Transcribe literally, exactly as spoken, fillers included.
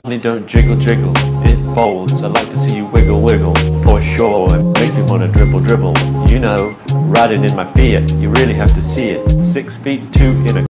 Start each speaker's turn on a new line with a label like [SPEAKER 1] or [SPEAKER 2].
[SPEAKER 1] Honey, don't jiggle jiggle, it folds. I like to see you wiggle wiggle, for sure. It makes me wanna dribble dribble. You know, riding in my Fiat, you really have to see it. Six feet two in a